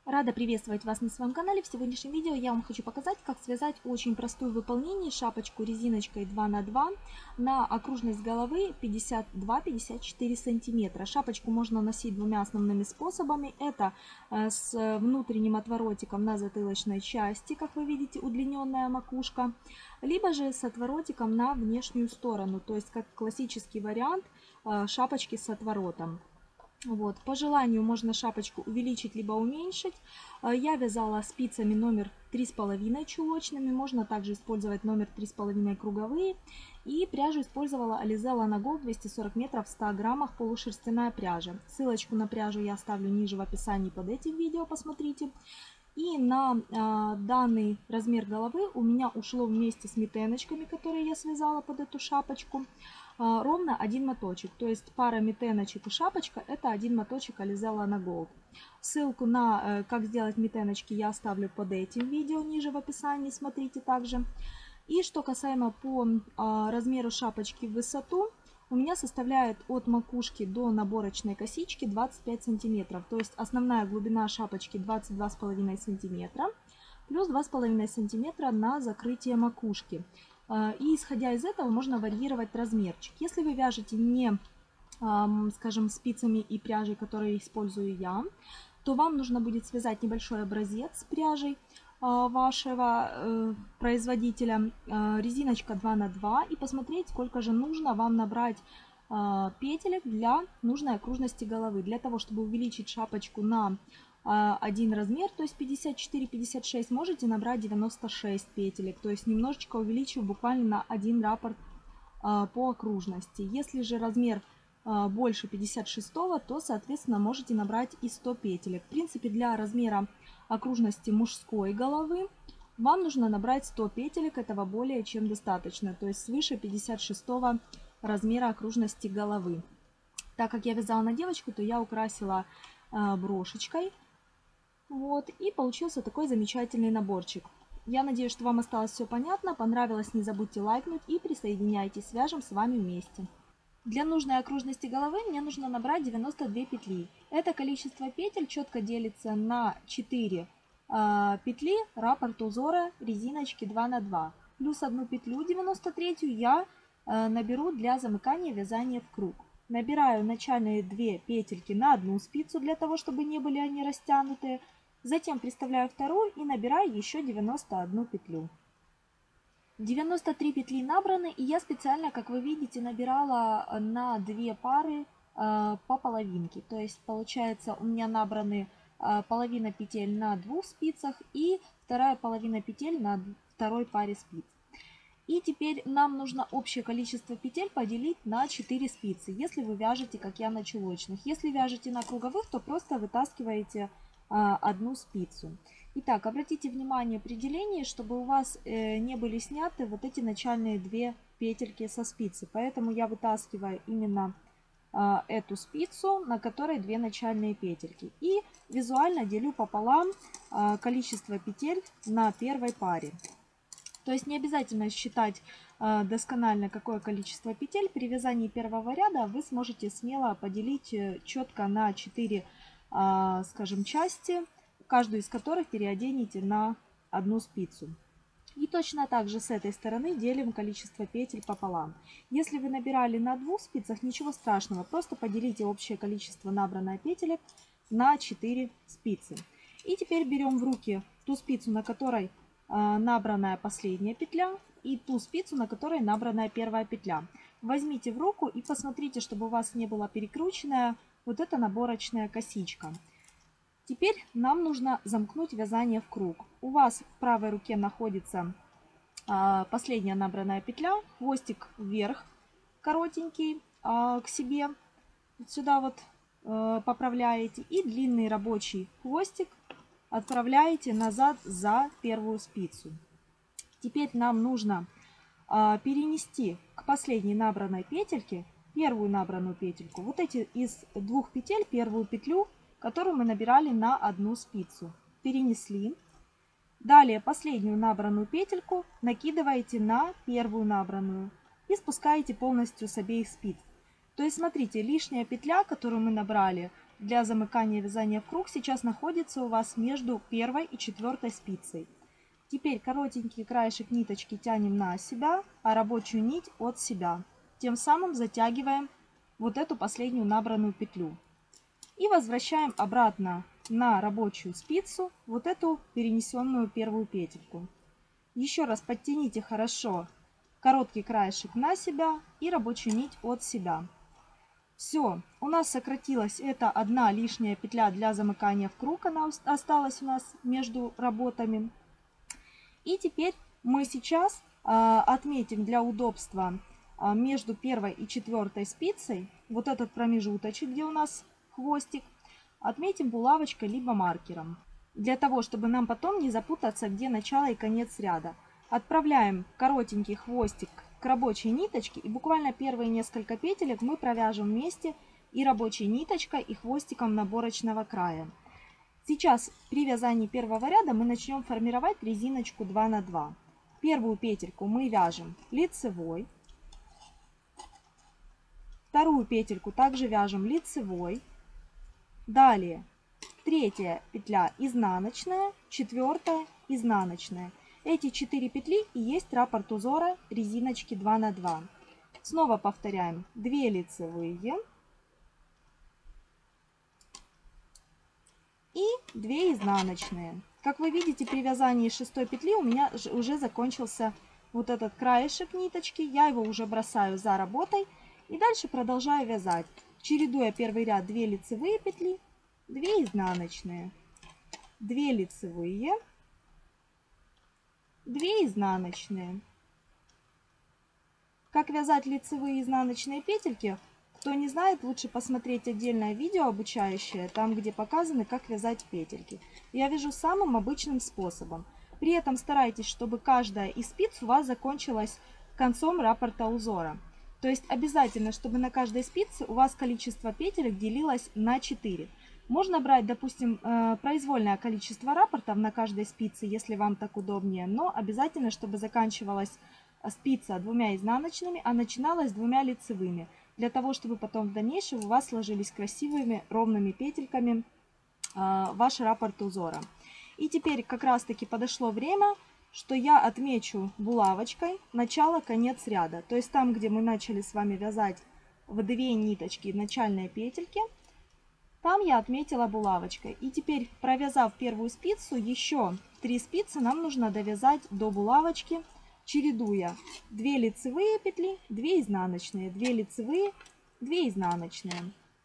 Рада приветствовать вас на своем канале. В сегодняшнем видео я вам хочу показать, как связать очень простую в выполнении шапочку резиночкой 2 на 2 на окружность головы 52-54 сантиметра. Шапочку можно носить двумя основными способами. Это с внутренним отворотиком на затылочной части, как вы видите, удлиненная макушка, либо же с отворотиком на внешнюю сторону, то есть как классический вариант шапочки с отворотом. Вот. По желанию можно шапочку увеличить либо уменьшить. Я вязала спицами номер 3,5 чулочными, можно также использовать номер 3,5 круговые. И пряжу использовала Alize Lana Gold 240 метров в 100 граммах полушерстяная пряжа. Ссылочку на пряжу я оставлю ниже в описании под этим видео, посмотрите. И на данный размер головы у меня ушло вместе с митеночками, которые я связала под эту шапочку, ровно один моточек. То есть пара митеночек и шапочка — это один моточек Alize Lana Gold. Ссылку на как сделать митеночки я оставлю под этим видео ниже в описании, смотрите также. И что касаемо по размеру шапочки в высоту, у меня составляет от макушки до наборочной косички 25 сантиметров. То есть основная глубина шапочки 22,5 сантиметра плюс 2,5 сантиметра на закрытие макушки. И исходя из этого можно варьировать размерчик. Если вы вяжете не, скажем, спицами и пряжей, которые использую я, то вам нужно будет связать небольшой образец с пряжей вашего производителя, резиночка 2 на 2, и посмотреть, сколько же нужно вам набрать петелек для нужной окружности головы. Для того, чтобы увеличить шапочку на один размер, то есть 54-56, можете набрать 96 петелек, то есть немножечко увеличив буквально на один раппорт по окружности. Если же размер больше 56, то, соответственно, можете набрать и 100 петелек. В принципе, для размера окружности мужской головы вам нужно набрать 100 петелек, этого более чем достаточно, то есть свыше 56 размера окружности головы. Так как я вязала на девочку, то я украсила брошечкой. Вот, и получился такой замечательный наборчик. Я надеюсь, что вам осталось все понятно. Понравилось, не забудьте лайкнуть и присоединяйтесь, свяжем с вами вместе. Для нужной окружности головы мне нужно набрать 92 петли. Это количество петель четко делится на 4 петли раппорт узора резиночки 2 на 2. Плюс одну петлю 93 я наберу для замыкания вязания в круг. Набираю начальные 2 петельки на одну спицу, для того, чтобы не были они растянутые. Затем приставляю вторую и набираю еще 91 петлю. 93 петли набраны, и я специально, как вы видите, набирала на 2 пары по половинке. То есть получается у меня набраны половина петель на 2 спицах и вторая половина петель на второй паре спиц. И теперь нам нужно общее количество петель поделить на 4 спицы, если вы вяжете, как я, на чулочных. Если вяжете на круговых, то просто вытаскиваете одну спицу. Итак, обратите внимание при делении, чтобы у вас не были сняты вот эти начальные 2 петельки со спицы. Поэтому я вытаскиваю именно эту спицу, на которой 2 начальные петельки. И визуально делю пополам количество петель на первой паре. То есть не обязательно считать досконально, какое количество петель. При вязании первого ряда вы сможете смело поделить четко на 4, скажем, части, каждую из которых переоденете на одну спицу. И точно так же с этой стороны делим количество петель пополам. Если вы набирали на 2 спицах, ничего страшного, просто поделите общее количество набранных петелек на 4 спицы. И теперь берем в руки ту спицу, на которой набранная последняя петля, и ту спицу, на которой набранная первая петля. Возьмите в руку и посмотрите, чтобы у вас не была перекрученная вот эта наборочная косичка. Теперь нам нужно замкнуть вязание в круг. У вас в правой руке находится последняя набранная петля, хвостик вверх коротенький к себе, вот сюда вот поправляете, и длинный рабочий хвостик отправляете назад за первую спицу. Теперь нам нужно перенести к последней набранной петельке первую набранную петельку. Вот эти из 2 петель первую петлю, которую мы набирали на одну спицу, перенесли. Далее последнюю набранную петельку накидываете на первую набранную и спускаете полностью с обеих спиц. То есть смотрите, лишняя петля, которую мы набрали, для замыкания вязания в круг сейчас находится у вас между первой и четвертой спицей. Теперь коротенький краешек ниточки тянем на себя, а рабочую нить от себя. Тем самым затягиваем вот эту последнюю набранную петлю. И возвращаем обратно на рабочую спицу вот эту перенесенную первую петельку. Еще раз подтяните хорошо короткий краешек на себя и рабочую нить от себя. Все, у нас сократилась эта одна лишняя петля для замыкания в круг, она осталась у нас между работами. И теперь мы сейчас отметим для удобства между первой и четвертой спицей вот этот промежуточек, где у нас хвостик, отметим булавочкой либо маркером. Для того, чтобы нам потом не запутаться, где начало и конец ряда. Отправляем коротенький хвостик к рабочей ниточке, и буквально первые несколько петелек мы провяжем вместе и рабочей ниточкой, и хвостиком наборочного края. Сейчас при вязании первого ряда мы начнем формировать резиночку 2 на 2. Первую петельку мы вяжем лицевой, вторую петельку также вяжем лицевой, далее третья петля изнаночная, четвертая изнаночная. Эти 4 петли и есть раппорт узора резиночки 2 на 2. Снова повторяем 2 лицевые и 2 изнаночные. Как вы видите, при вязании 6 петли у меня уже закончился вот этот краешек ниточки. Я его уже бросаю за работой и дальше продолжаю вязать, чередуя первый ряд 2 лицевые петли, 2 изнаночные, 2 лицевые, 2 изнаночные. Как вязать лицевые и изнаночные петельки, кто не знает, лучше посмотреть отдельное видео обучающее, там где показаны, как вязать петельки. Я вяжу самым обычным способом. При этом старайтесь, чтобы каждая из спиц у вас закончилась концом раппорта узора. То есть обязательно, чтобы на каждой спице у вас количество петелек делилось на 4. Можно брать, допустим, произвольное количество раппортов на каждой спице, если вам так удобнее, но обязательно, чтобы заканчивалась спица 2 изнаночными, а начиналась 2 лицевыми, для того, чтобы потом в дальнейшем у вас сложились красивыми ровными петельками ваш раппорт узора. И теперь как раз таки подошло время, что я отмечу булавочкой начало-конец ряда. То есть там, где мы начали с вами вязать в 2 ниточки начальные петельки, там я отметила булавочкой. И теперь, провязав первую спицу, еще 3 спицы нам нужно довязать до булавочки, чередуя 2 лицевые петли, 2 изнаночные, 2 лицевые, 2 изнаночные.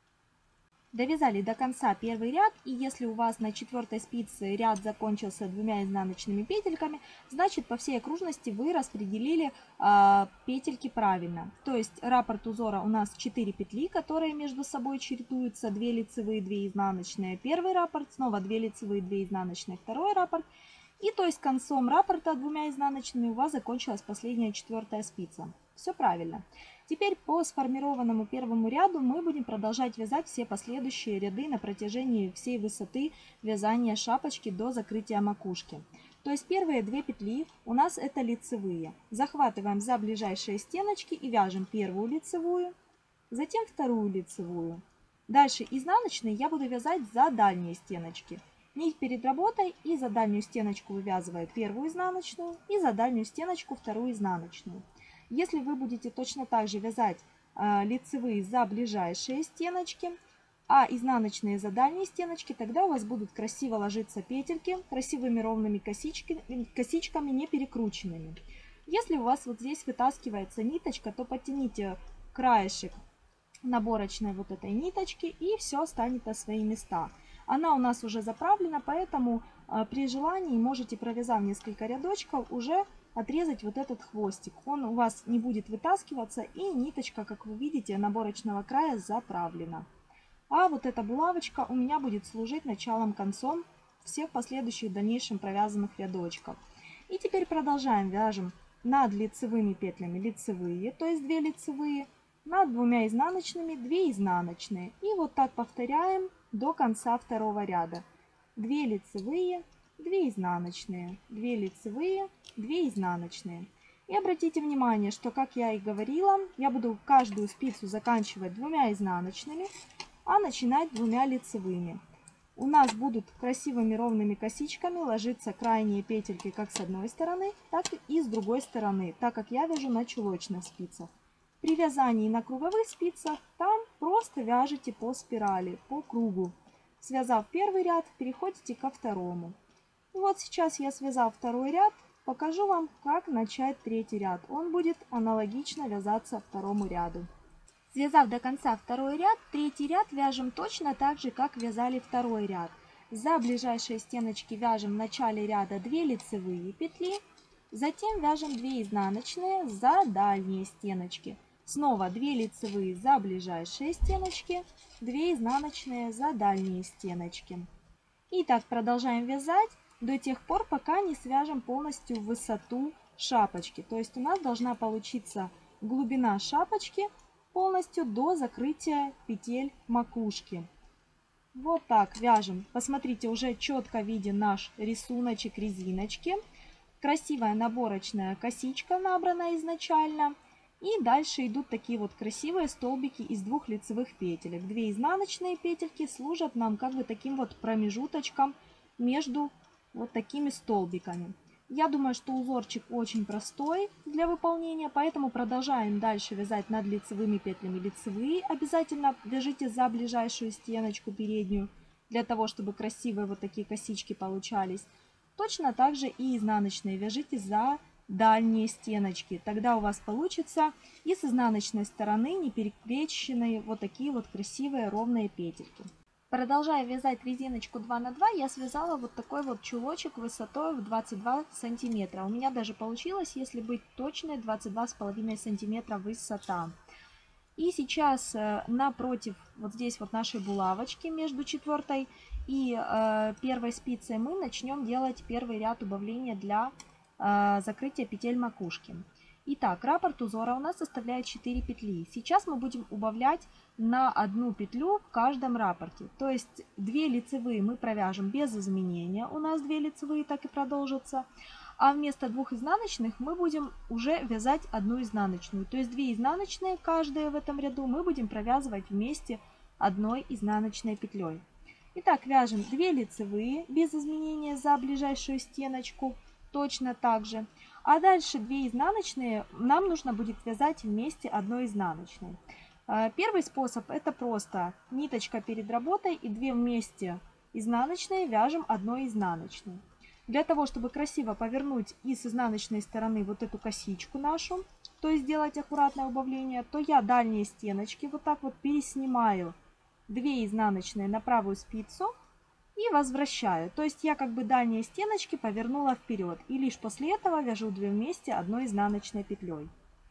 Довязали до конца первый ряд, и если у вас на 4 спице ряд закончился 2 изнаночными петельками, значит по всей окружности вы распределили петельки правильно. То есть раппорт узора у нас 4 петли, которые между собой чередуются, 2 лицевые, 2 изнаночные, первый раппорт, снова 2 лицевые, 2 изнаночные, второй раппорт. И то есть концом раппорта 2 изнаночными у вас закончилась последняя 4 спица. Все правильно. Теперь по сформированному первому ряду мы будем продолжать вязать все последующие ряды на протяжении всей высоты вязания шапочки до закрытия макушки. То есть первые 2 петли у нас это лицевые. Захватываем за ближайшие стеночки и вяжем первую лицевую, затем вторую лицевую. Дальше изнаночные я буду вязать за дальние стеночки. Нить перед работой и за дальнюю стеночку вывязываю первую изнаночную и за дальнюю стеночку вторую изнаночную. Если вы будете точно так же вязать лицевые за ближайшие стеночки, а изнаночные за дальние стеночки, тогда у вас будут красиво ложиться петельки красивыми ровными косичками, не перекрученными. Если у вас вот здесь вытаскивается ниточка, то подтяните краешек наборочной вот этой ниточки, и все станет на свои места. Она у нас уже заправлена, поэтому при желании можете, провязав несколько рядочков, уже отрезать вот этот хвостик. Он у вас не будет вытаскиваться, и ниточка, как вы видите, наборочного края заправлена. А вот эта булавочка у меня будет служить началом-концом всех последующих в дальнейшем провязанных рядочков. И теперь продолжаем. Вяжем над лицевыми петлями лицевые, то есть 2 лицевые, над 2 изнаночными 2 изнаночные. И вот так повторяем до конца второго ряда. 2 лицевые, 2 изнаночные, 2 лицевые, 2 изнаночные. И обратите внимание, что, как я и говорила, я буду каждую спицу заканчивать 2 изнаночными а начинать двумя лицевыми. У нас будут красивыми ровными косичками ложиться крайние петельки как с одной стороны, так и с другой стороны, так как я вяжу на чулочных спицах. При вязании на круговых спицах там просто вяжете по спирали, по кругу. Связав первый ряд, переходите ко второму. И вот сейчас я связал второй ряд, покажу вам, как начать третий ряд. Он будет аналогично вязаться второму ряду. Связав до конца второй ряд, третий ряд вяжем точно так же, как вязали второй ряд. За ближайшие стеночки вяжем в начале ряда 2 лицевые петли, затем вяжем 2 изнаночные за дальние стеночки. Снова 2 лицевые за ближайшие стеночки, 2 изнаночные за дальние стеночки. И так продолжаем вязать до тех пор, пока не свяжем полностью высоту шапочки. То есть у нас должна получиться глубина шапочки полностью до закрытия петель макушки. Вот так вяжем. Посмотрите, уже четко виден наш рисуночек резиночки. Красивая наборочная косичка набрана изначально. И дальше идут такие вот красивые столбики из 2 лицевых петелек. 2 изнаночные петельки служат нам как бы таким вот промежуточком между вот такими столбиками. Я думаю, что узорчик очень простой для выполнения, поэтому продолжаем дальше вязать над лицевыми петлями лицевые. Обязательно вяжите за ближайшую стеночку переднюю, для того, чтобы красивые вот такие косички получались. Точно так же и изнаночные вяжите за дальние стеночки. Тогда у вас получится и с изнаночной стороны не перекрещенные вот такие вот красивые ровные петельки. Продолжая вязать резиночку 2 на 2, я связала вот такой вот чулочек высотой в 22 сантиметра. У меня даже получилось, если быть точной, 22,5 сантиметра высота. И сейчас напротив вот здесь вот нашей булавочки между 4 и 1 спицей мы начнем делать первый ряд убавления для закрытия петель макушки. Итак, раппорт узора у нас составляет 4 петли. Сейчас мы будем убавлять на 1 петлю в каждом раппорте. То есть 2 лицевые мы провяжем без изменения. У нас 2 лицевые так и продолжатся. А вместо 2 изнаночных мы будем уже вязать 1 изнаночную. То есть 2 изнаночные каждая в этом ряду мы будем провязывать вместе 1 изнаночной петлей. Итак, вяжем 2 лицевые без изменения за ближайшую стеночку. Точно так же. А дальше 2 изнаночные нам нужно будет вязать вместе 1 изнаночной. Первый способ — это просто ниточка перед работой и 2 вместе изнаночные вяжем 1 изнаночной. Для того, чтобы красиво повернуть и с изнаночной стороны вот эту косичку нашу, то есть сделать аккуратное убавление, то я дальние стеночки вот так вот переснимаю 2 изнаночные на правую спицу и возвращаю. То есть я как бы дальние стеночки повернула вперед. И лишь после этого вяжу 2 вместе 1 изнаночной петлей.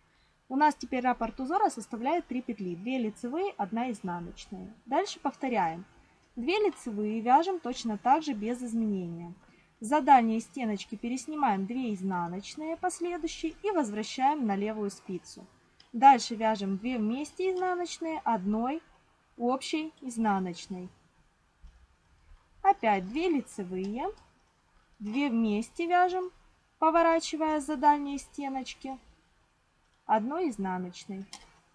У нас теперь раппорт узора составляет 3 петли. 2 лицевые, 1 изнаночная. Дальше повторяем. 2 лицевые вяжем точно так же без изменения. За дальние стеночки переснимаем 2 изнаночные последующие и возвращаем на левую спицу. Дальше вяжем 2 вместе изнаночные, 1 общей изнаночной. Опять 2 лицевые, 2 вместе вяжем, поворачивая за дальние стеночки, 1 изнаночной.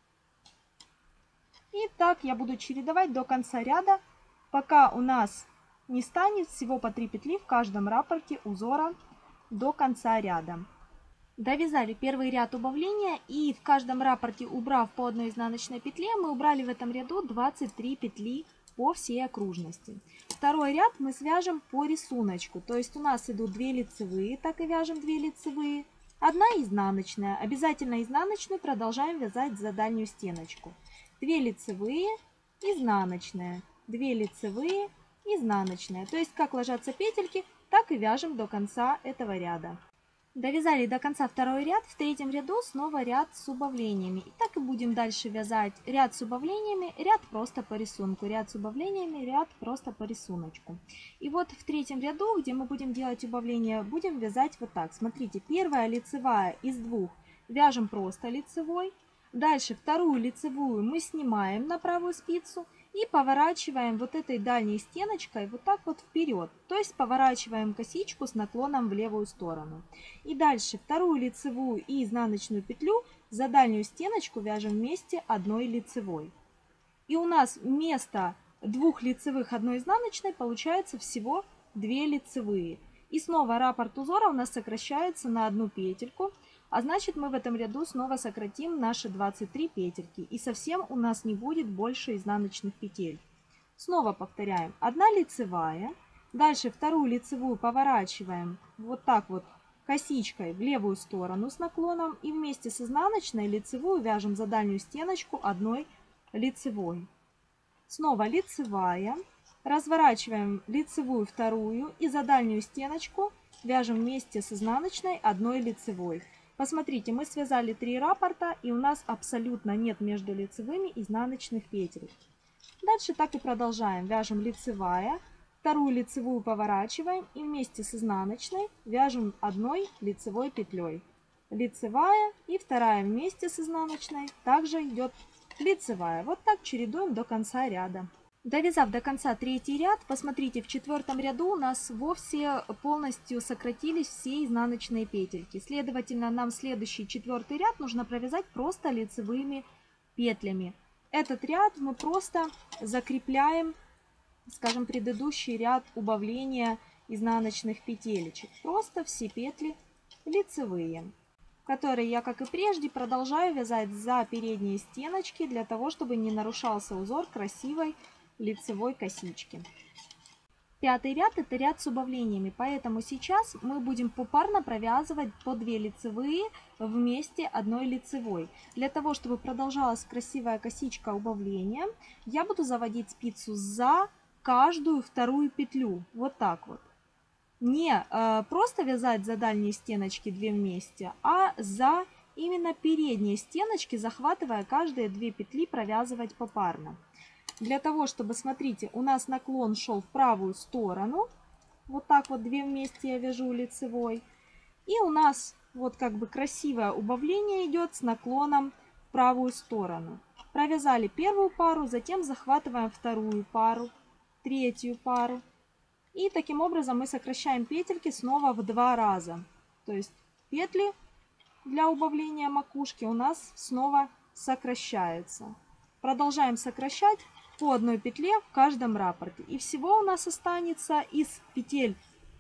И так я буду чередовать до конца ряда, пока у нас не станет всего по 3 петли в каждом раппорте узора до конца ряда. Довязали первый ряд убавления, и в каждом раппорте, убрав по 1 изнаночной петле, мы убрали в этом ряду 23 петли по всей окружности. Второй ряд мы свяжем по рисунку, то есть у нас идут 2 лицевые, так и вяжем 2 лицевые, 1 изнаночная. Обязательно изнаночную продолжаем вязать за дальнюю стеночку. 2 лицевые, изнаночная, 2 лицевые, изнаночная. То есть как ложатся петельки, так и вяжем до конца этого ряда. Довязали до конца второй ряд, в третьем ряду снова ряд с убавлениями. И так и будем дальше вязать ряд с убавлениями, ряд просто по рисунку, ряд с убавлениями, ряд просто по рисунку. И вот в третьем ряду, где мы будем делать убавления, будем вязать вот так. Смотрите, первая лицевая из 2 вяжем просто лицевой. Дальше вторую лицевую мы снимаем на правую спицу и поворачиваем вот этой дальней стеночкой вот так вот вперед. То есть поворачиваем косичку с наклоном в левую сторону. И дальше вторую лицевую и изнаночную петлю за дальнюю стеночку вяжем вместе 1 лицевой. И у нас вместо 2 лицевых 1 изнаночной получается всего 2 лицевые. И снова раппорт узора у нас сокращается на 1 петельку. А значит, мы в этом ряду снова сократим наши 23 петельки. И совсем у нас не будет больше изнаночных петель. Снова повторяем. 1 лицевая. Дальше 2 лицевую поворачиваем вот так вот косичкой в левую сторону с наклоном. И вместе с изнаночной лицевую вяжем за дальнюю стеночку 1 лицевой. Снова лицевая. Разворачиваем лицевую вторую и за дальнюю стеночку вяжем вместе с изнаночной 1 лицевой. Посмотрите, мы связали 3 раппорта, и у нас абсолютно нет между лицевыми изнаночных петель. Дальше так и продолжаем. Вяжем лицевая, 2 лицевую поворачиваем и вместе с изнаночной вяжем 1 лицевой петлей. Лицевая и 2 вместе с изнаночной также идет лицевая. Вот так чередуем до конца ряда. Довязав до конца 3-й ряд, посмотрите, в 4-м ряду у нас вовсе полностью сократились все изнаночные петельки. Следовательно, нам следующий 4-й ряд нужно провязать просто лицевыми петлями. Этот ряд мы просто закрепляем, скажем, предыдущий ряд убавления изнаночных петелечек. Просто все петли лицевые, которые я, как и прежде, продолжаю вязать за передние стеночки, для того, чтобы не нарушался узор красивой лицевой косички. 5-й ряд это ряд с убавлениями, поэтому сейчас мы будем попарно провязывать по 2 лицевые вместе 1 лицевой. Для того, чтобы продолжалась красивая косичка убавления, я буду заводить спицу за каждую 2 петлю. Вот так вот. Не просто вязать за дальние стеночки 2 вместе, а за именно передние стеночки, захватывая каждые 2 петли, провязывать попарно. Для того, чтобы, смотрите, у нас наклон шел в правую сторону. Вот так вот 2 вместе я вяжу лицевой. И у нас вот как бы красивое убавление идет с наклоном в правую сторону. Провязали 1-ю пару, затем захватываем 2-ю пару, 3-ю пару. И таким образом мы сокращаем петельки снова в 2 раза. То есть петли для убавления макушки у нас снова сокращаются. Продолжаем сокращать по 1 петле в каждом раппорте. И всего у нас останется из петель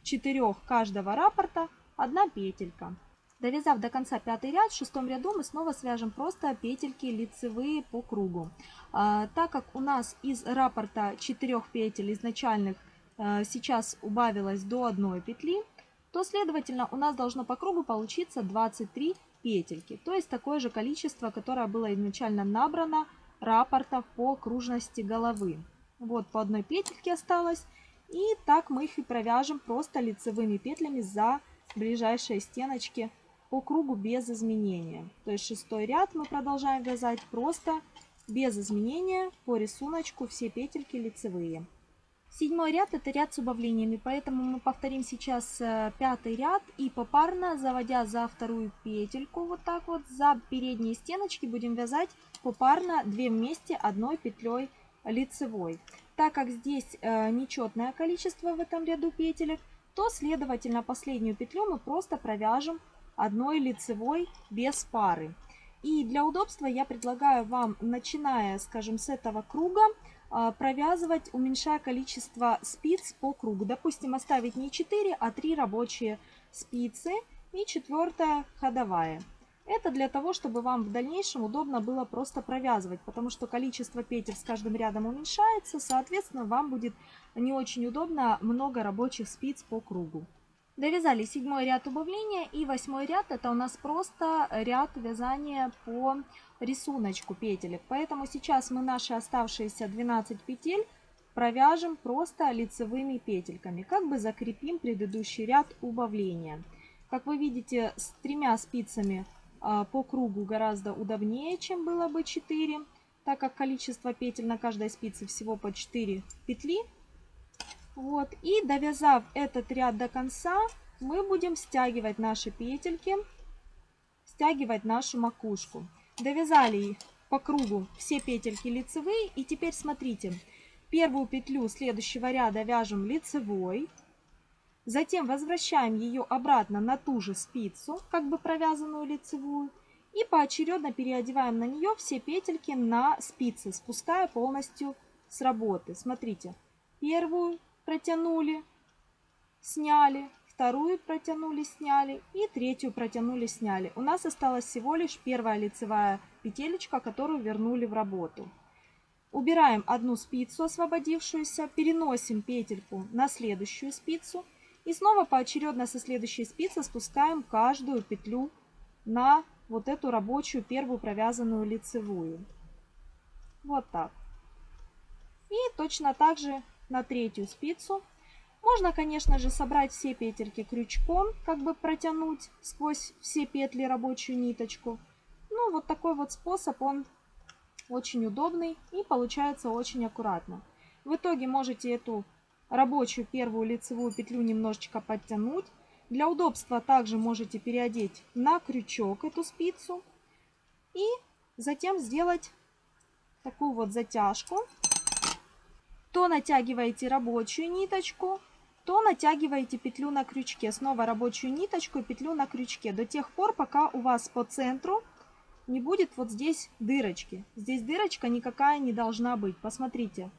4 каждого раппорта 1 петелька. Довязав до конца 5-й ряд, в 6-м ряду мы снова свяжем просто петельки лицевые по кругу. Так как у нас из раппорта 4 петель изначальных сейчас убавилось до 1 петли, то следовательно у нас должно по кругу получиться 23 петельки. То есть такое же количество, которое было изначально набрано раппортов по окружности головы. Вот по 1 петельке осталось. И так мы их и провяжем просто лицевыми петлями за ближайшие стеночки по кругу без изменения. То есть 6-й ряд мы продолжаем вязать просто без изменения по рисунку все петельки лицевые. 7-й ряд это ряд с убавлениями, поэтому мы повторим сейчас 5-й ряд и попарно, заводя за 2-ю петельку, вот так вот, за передние стеночки будем вязать попарно 2 вместе 1 петлей лицевой. Так как здесь нечетное количество в этом ряду петелек, то следовательно последнюю петлю мы просто провяжем 1 лицевой без пары. И для удобства я предлагаю вам, начиная, скажем, с этого круга, провязывать, уменьшая количество спиц по кругу. Допустим, оставить не 4, а 3 рабочие спицы и 4-я ходовая. Это для того, чтобы вам в дальнейшем удобно было просто провязывать, потому что количество петель с каждым рядом уменьшается, соответственно, вам будет не очень удобно много рабочих спиц по кругу. Довязали 7-й ряд убавления и 8-й ряд это у нас просто ряд вязания по рисунку петелек. Поэтому сейчас мы наши оставшиеся 12 петель провяжем просто лицевыми петельками, как бы закрепим предыдущий ряд убавления. Как вы видите, с 3 спицами по кругу гораздо удобнее, чем было бы 4, так как количество петель на каждой спице всего по 4 петли. Вот. И довязав этот ряд до конца, мы будем стягивать наши петельки, стягивать нашу макушку. Довязали по кругу все петельки лицевые. И теперь смотрите, 1-ю петлю следующего ряда вяжем лицевой. Затем возвращаем ее обратно на ту же спицу, как бы провязанную лицевую. И поочередно переодеваем на нее все петельки на спицы, спуская полностью с работы. Смотрите, первую протянули, сняли, вторую протянули, сняли и третью протянули, сняли. У нас осталась всего лишь первая лицевая петелечка, которую вернули в работу. Убираем одну спицу освободившуюся, переносим петельку на следующую спицу и снова поочередно со следующей спицы спускаем каждую петлю на вот эту рабочую первую провязанную лицевую. Вот так. И точно так же на третью спицу. Можно, конечно же, собрать все петельки крючком, как бы протянуть сквозь все петли рабочую ниточку. Ну, вот такой вот способ, он очень удобный и получается очень аккуратно. В итоге можете эту рабочую первую лицевую петлю немножечко подтянуть. Для удобства также можете переодеть на крючок эту спицу и затем сделать такую вот затяжку. То натягиваете рабочую ниточку, то натягиваете петлю на крючке. Снова рабочую ниточку и петлю на крючке до тех пор, пока у вас по центру не будет вот здесь дырочки. Здесь дырочка никакая не должна быть. Посмотрите.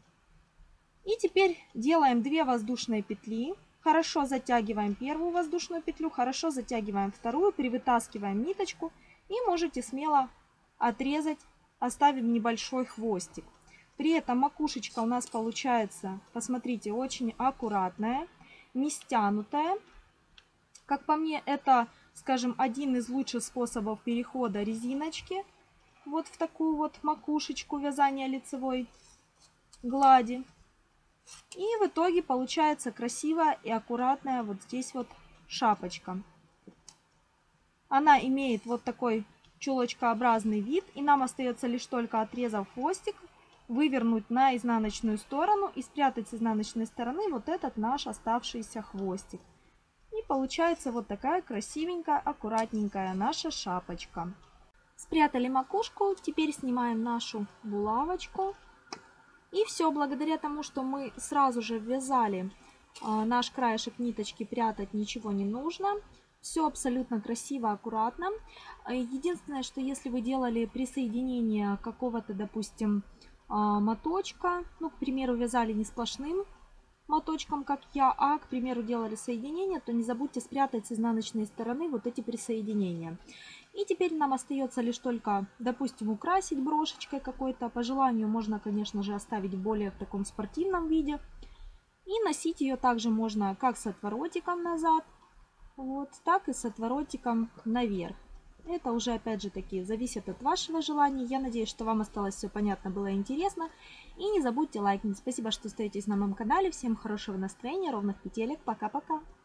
И теперь делаем 2 воздушные петли. Хорошо затягиваем первую воздушную петлю, хорошо затягиваем вторую, привытаскиваем ниточку и можете смело отрезать, оставим небольшой хвостик. При этом макушечка у нас получается, посмотрите, очень аккуратная, не стянутая. Как по мне, это, скажем, один из лучших способов перехода резиночки вот в такую вот макушечку вязания лицевой глади. И в итоге получается красивая и аккуратная вот здесь вот шапочка. Она имеет вот такой чулочкообразный вид. И нам остается лишь только, отрезав хвостик, вывернуть на изнаночную сторону и спрятать с изнаночной стороны вот этот наш оставшийся хвостик. И получается вот такая красивенькая, аккуратненькая наша шапочка. Спрятали макушку, теперь снимаем нашу булавочку. И все, благодаря тому, что мы сразу же ввязали наш краешек ниточки, прятать ничего не нужно. Все абсолютно красиво, аккуратно. Единственное, что если вы делали присоединение какого-то, допустим, моточка, ну, к примеру, вязали не сплошным моточком, как я, а, к примеру, делали соединение, то не забудьте спрятать с изнаночной стороны вот эти присоединения. И теперь нам остается лишь только, допустим, украсить брошечкой какой-то. По желанию можно, конечно же, оставить более в таком спортивном виде. И носить ее также можно как с отворотиком назад, вот, так и с отворотиком наверх. Это уже, опять же таки, зависит от вашего желания. Я надеюсь, что вам осталось все понятно, было интересно. И не забудьте лайкнуть. Спасибо, что остаетесь на моем канале. Всем хорошего настроения, ровных петелек. Пока-пока.